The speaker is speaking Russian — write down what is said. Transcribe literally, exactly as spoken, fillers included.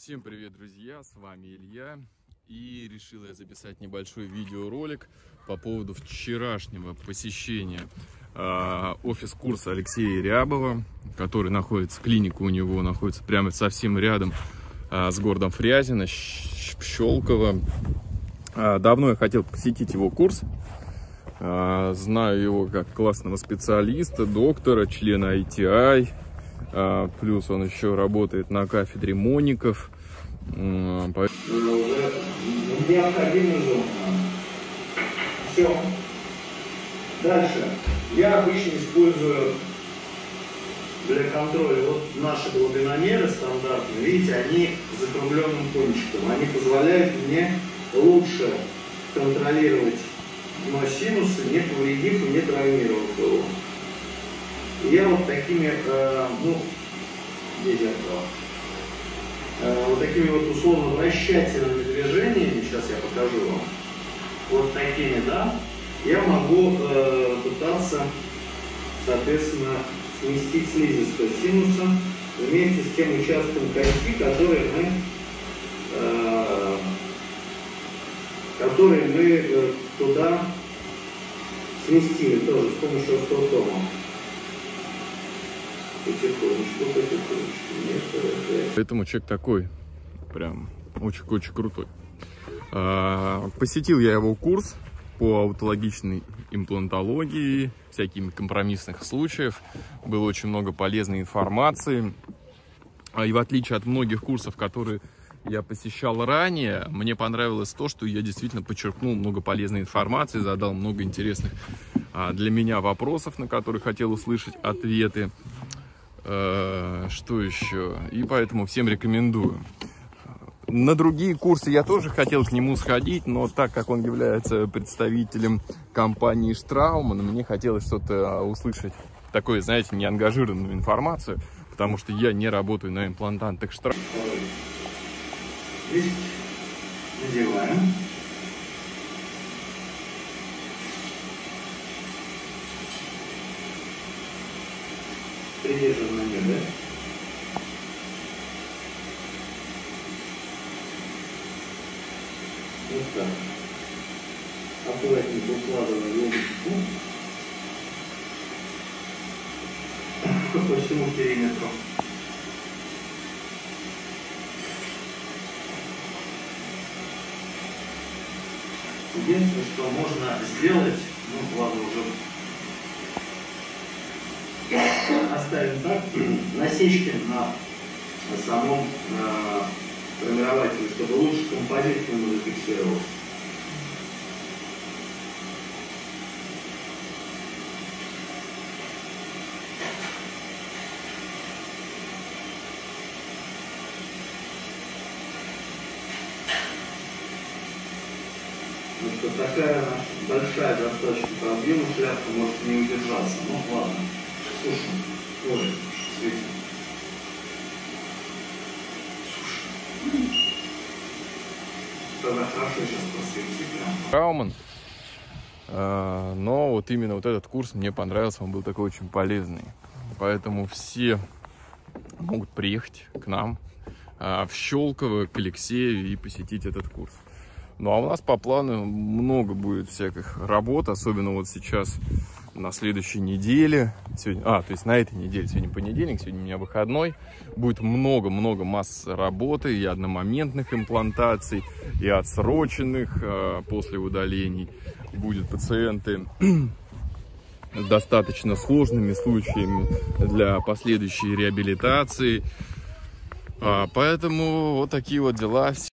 Всем привет, друзья, с вами Илья, и решил я записать небольшой видеоролик по поводу вчерашнего посещения э, офис-курса Алексея Рябова, который находится, клиника у него находится прямо совсем рядом э, с городом Фрязино, Щелково. Э, давно я хотел посетить его курс, э, знаю его как классного специалиста, доктора, члена ай ти ай. Uh, плюс он еще работает на кафедре Моников. Uh, по... Необходимо зона. Все. Дальше. Я обычно использую для контроля вот наши глубиномеры стандартные. Видите, они с закругленным кончиком. Они позволяют мне лучше контролировать синусы, не повредив и не травмировав его. Я вот такими, э, ну, где зеркало, э, вот такими вот условно вращательными движениями, сейчас я покажу вам, вот такими, да, я могу э, пытаться, соответственно, сместить слизистую синуса вместе с тем участком кости, который мы, э, который мы э, туда сместили тоже с помощью остеотома. Потихонечку, потихонечку. Поэтому человек такой, прям очень-очень крутой. А, посетил я его курс по аутологичной имплантологии, всякими компромиссных случаев. Было очень много полезной информации. И в отличие от многих курсов, которые я посещал ранее, мне понравилось то, что я действительно подчеркнул много полезной информации, задал много интересных а, для меня вопросов, на которые хотел услышать ответы. Что еще? И поэтому всем рекомендую. На другие курсы я тоже хотел к нему сходить, но так как он является представителем компании Штрауман, мне хотелось что-то услышать такое, знаете, неангажированную информацию, потому что я не работаю на имплантантах Штрауман. Здесь надеваем. Придерживаем на нее, да? Вот так. Аккуратненько укладываем лодочку по всему периметру. Единственное, что можно сделать, ну ладно, уже оставим так, насечки на, на самом на формирователе, чтобы лучше композиция зафиксировалась. Ну что, такая большая достаточно по объему шляпка может не удержаться. Ну ладно. Слушай, ой, светит. Тогда хорошо сейчас просветить. Штрауман. А, но вот именно вот этот курс мне понравился, он был такой очень полезный. Поэтому все могут приехать к нам а, в Щелково, к Алексею и посетить этот курс. Ну а у нас по плану много будет всяких работ, особенно вот сейчас на следующей неделе, сегодня, а, то есть на этой неделе, сегодня понедельник, сегодня у меня выходной, будет много-много масс работы и одномоментных имплантаций, и отсроченных а, после удалений. Будут пациенты с достаточно сложными случаями для последующей реабилитации, а, поэтому вот такие вот дела.